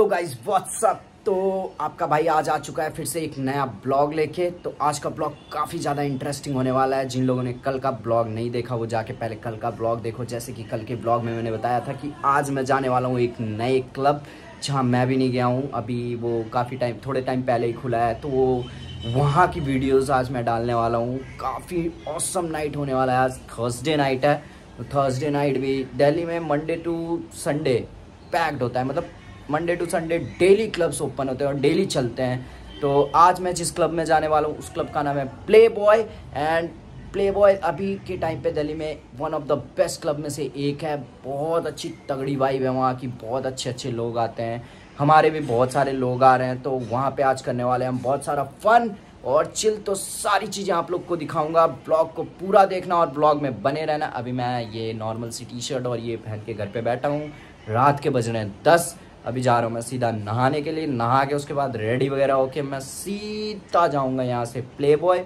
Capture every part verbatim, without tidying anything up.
Guys what's up. तो आपका भाई आज आ चुका है फिर से एक नया ब्लॉग लेके। तो आज का ब्लॉग काफ़ी ज़्यादा इंटरेस्टिंग होने वाला है। जिन लोगों ने कल का ब्लॉग नहीं देखा वो जाके पहले कल का ब्लॉग देखो। जैसे कि कल के ब्लॉग में मैंने बताया था कि आज मैं जाने वाला हूँ एक नए क्लब जहाँ मैं भी नहीं गया हूँ अभी। वो काफ़ी टाइम थोड़े टाइम पहले ही खुला है, तो वो वहाँ की वीडियोज़ आज मैं डालने वाला हूँ। काफ़ी ऑसम नाइट होने वाला है। आज थर्सडे नाइट है, तो थर्सडे नाइट भी दिल्ली में मंडे टू संडे पैक्ड होता है। मतलब Monday to Sunday daily clubs open होते हैं और डेली चलते हैं। तो आज मैं जिस क्लब में जाने वाला हूँ उस क्लब का नाम है Playboy. And Playboy अभी के टाइम पे दिल्ली में one of the best club में से एक है। बहुत अच्छी तगड़ी वाइब है वहाँ की, बहुत अच्छे अच्छे लोग आते हैं। हमारे भी बहुत सारे लोग आ रहे हैं, तो वहाँ पे आज करने वाले हैं हम बहुत सारा फन और चिल। तो सारी चीज़ें आप लोग को दिखाऊंगा। ब्लॉग को पूरा देखना और ब्लॉग में बने रहना। अभी मैं ये नॉर्मल सी टी शर्ट और ये पहन के घर पे बैठा हूँ। रात के बज रहे हैं दस। अभी जा रहा हूँ मैं सीधा नहाने के लिए। नहा के उसके बाद रेडी वगैरह होके मैं सीधा जाऊँगा यहाँ से प्ले बॉय।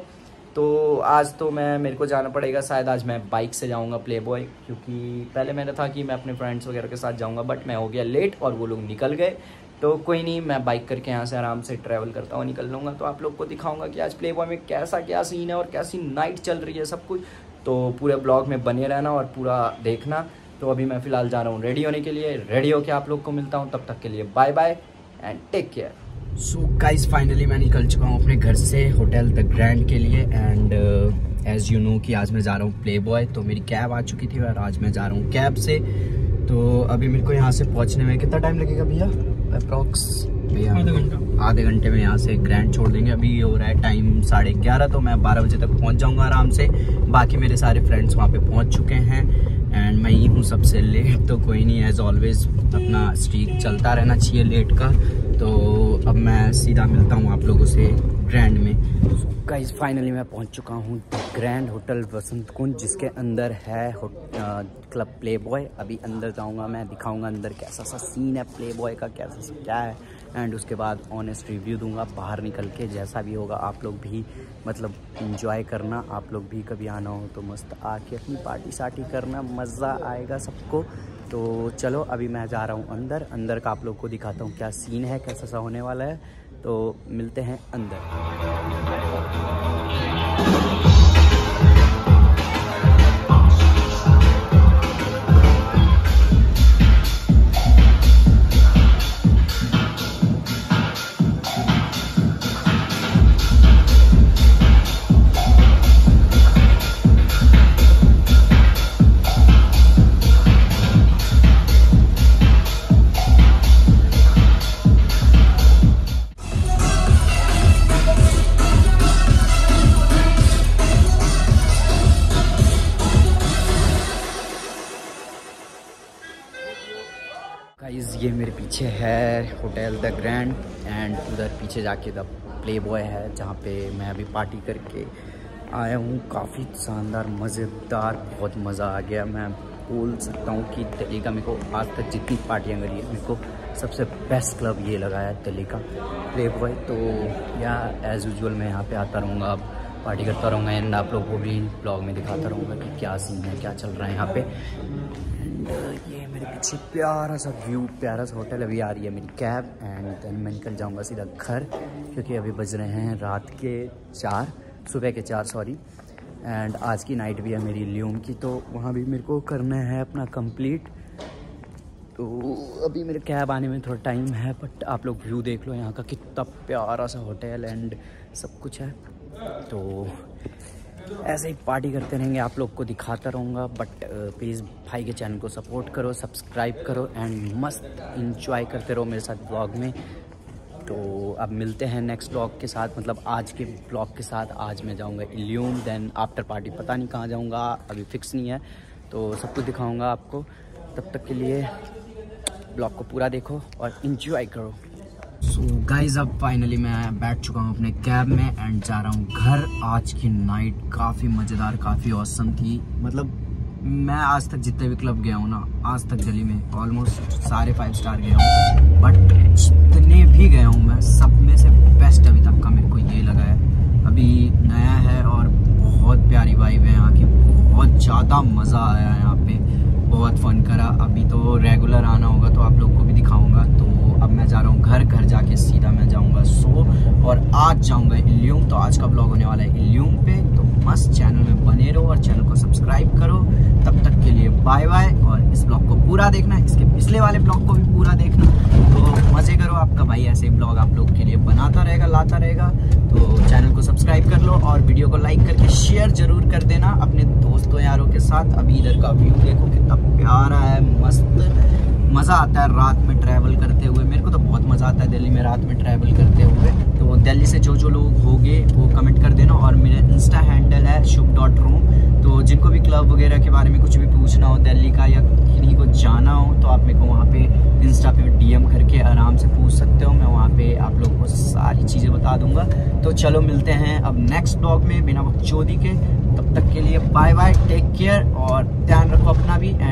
तो आज तो मैं मेरे को जाना पड़ेगा, शायद आज मैं बाइक से जाऊँगा प्ले बॉय, क्योंकि पहले मैंने था कि मैं अपने फ्रेंड्स वगैरह के साथ जाऊँगा, बट मैं हो गया लेट और वो लोग निकल गए। तो कोई नहीं, मैं बाइक करके यहाँ से आराम से ट्रैवल करता हुआ निकल लूँगा। तो आप लोग को दिखाऊँगा कि आज प्ले बॉय में कैसा क्या सीन है और कैसी नाइट चल रही है सब कुछ। तो पूरे ब्लॉग में बने रहना और पूरा देखना। तो अभी मैं फ़िलहाल जा रहा हूँ रेडी होने के लिए। रेडी होके आप लोग को मिलता हूँ, तब तक के लिए bye bye and take care. So guys finally मैं निकल चुका हूँ अपने घर से होटल द ग्रैंड के लिए। एंड एज़ यू नो कि आज मैं जा रहा हूँ प्ले बॉय। तो मेरी कैब आ चुकी थी और आज मैं जा रहा हूँ कैब से। तो अभी मेरे को यहाँ से पहुँचने में कितना टाइम लगेगा भैया? अप्रॉक्स भैया आधे घंटा आधे घंटे में यहाँ से ग्रैंड छोड़ देंगे। अभी हो रहा है टाइम साढ़े ग्यारह, तो मैं बारह बजे तक पहुँच जाऊँगा आराम से। बाकी मेरे सारे फ्रेंड्स वहाँ पे पहुँच चुके हैं एंड मैं ही हूँ सबसे लेट। तो कोई नहीं, एज ऑलवेज अपना स्ट्रीक चलता रहना चाहिए लेट का। तो अब मैं सीधा मिलता हूँ आप लोगों से ग्रैंड में। गाइस फाइनली मैं पहुँच चुका हूँ ग्रैंड होटल वसंत कुंज, जिसके अंदर है क्लब प्ले बॉय। अभी अंदर जाऊँगा मैं, दिखाऊँगा अंदर कैसा सा सीन है प्ले बॉय का, कैसा सा क्या है। एंड उसके बाद ऑनेस्ट रिव्यू दूंगा बाहर निकल के। जैसा भी होगा आप लोग भी मतलब इंजॉय करना। आप लोग भी कभी आना हो तो मस्त आके अपनी पार्टी सार्टी करना, मज़ा आएगा सबको। तो चलो अभी मैं जा रहा हूँ अंदर। अंदर का आप लोग को दिखाता हूँ क्या सीन है, कैसा सा होने वाला है। तो मिलते हैं अंदर। गाइस ये मेरे पीछे है होटल द ग्रैंड एंड उधर पीछे जाके द प्ले बॉय है, जहाँ पे मैं अभी पार्टी करके आया हूँ। काफ़ी शानदार मज़ेदार, बहुत मज़ा आ गया। मैं बोल सकता हूँ कि दिल्ली का मेरे को आज तक जितनी पार्टियाँ करी है, मेरे को सबसे बेस्ट क्लब ये लगा है दिल्ली का प्ले बॉय। तो या एज़ यूजुअल मैं यहाँ पे आता रहूँगा, अब पार्टी करता रहूँगा एंड आप लोगों को भी ब्लॉग में दिखाता रहूँगा कि क्या सीन है, क्या चल रहा है यहाँ पे। एंड ये मेरे पीछे प्यारा सा व्यू, प्यारा सा होटल। अभी आ रही है मेरी कैब एंड देन मैं निकल जाऊँगा सीधा घर, क्योंकि अभी बज रहे हैं रात के चार, सुबह के चार सॉरी। एंड आज की नाइट भी है मेरी ल्यूम की, तो वहाँ भी मेरे को करना है अपना कंप्लीट। तो अभी मेरे कैब आने में थोड़ा टाइम है, बट आप लोग व्यू देख लो यहाँ का, कितना प्यारा सा होटल एंड सब कुछ है। तो ऐसे ही पार्टी करते रहेंगे, आप लोग को दिखाता रहूँगा। बट प्लीज़ भाई के चैनल को सपोर्ट करो, सब्सक्राइब करो एंड मस्त इंजॉय करते रहो मेरे साथ ब्लॉग में। तो अब मिलते हैं नेक्स्ट ब्लॉग के साथ, मतलब आज के ब्लॉग के साथ। आज मैं जाऊँगा इल्यूम, देन आफ्टर पार्टी पता नहीं कहाँ जाऊँगा, अभी फिक्स नहीं है। तो सब कुछ दिखाऊँगा आपको। तब तक के लिए ब्लॉग को पूरा देखो और इंजॉय करो। सो गाइज अब फाइनली मैं बैठ चुका हूँ अपने कैब में एंड जा रहा हूँ घर। आज की नाइट काफ़ी मज़ेदार, काफ़ी ऑसम थी। मतलब मैं आज तक जितने भी क्लब गया हूँ ना, आज तक दिल्ली में ऑलमोस्ट सारे फाइव स्टार गया हूँ, बट जितने भी गया हूँ मैं सब में से बेस्ट अभी तक का मेरे को ये लगा है। अभी नया है और बहुत प्यारी वाइब है यहाँ की, बहुत ज़्यादा मज़ा आया यहाँ पे, बहुत फन करा। अभी तो रेगुलर आना होगा तो आप लोग को भी दिखाऊँगा। तो अब मैं जा रहा हूँ घर घर जाके सीधा मैं जाऊंगा सो और आज जाऊंगा इल्यूम। तो आज का ब्लॉग होने वाला है इल्यूम पे, तो मस्त चैनल में बने रहो और चैनल को सब्सक्राइब करो। तब तक के लिए बाय बाय, और इस ब्लॉग को पूरा देखना, इसके पिछले वाले ब्लॉग को भी पूरा देखना। तो मजे करो, आपका भाई ऐसे ब्लॉग आप लोग के लिए बनाता रहेगा, लाता रहेगा। तो चैनल को सब्सक्राइब कर लो और वीडियो को लाइक करके शेयर जरूर कर देना अपने दोस्तों यारों के साथ। अभी इधर का व्यू देखो कितना प्यारा है, मस्त मज़ा आता है रात में ट्रैवल करते हुए। मेरे को तो बहुत मज़ा आता है दिल्ली में रात में ट्रैवल करते हुए। तो दिल्ली से जो जो लोग होंगे वो कमेंट कर देना, और मेरा इंस्टा हैंडल है शुभ डॉट रूम। तो जिनको भी क्लब वगैरह के बारे में कुछ भी पूछना हो दिल्ली का या किन्हीं को जाना हो तो आप मेरे को वहाँ पे इंस्टा पे डीएम करके आराम से पूछ सकते हो। मैं वहाँ पे आप लोग को सारी चीज़ें बता दूंगा। तो चलो मिलते हैं अब नेक्स्ट ब्लॉग में बिना बकचोदी के। तब तक के लिए बाय बाय, टेक केयर और ध्यान रखो अपना भी।